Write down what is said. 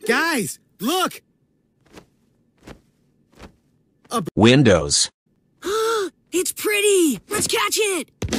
Guys, look! Windows. It's pretty! Let's catch it!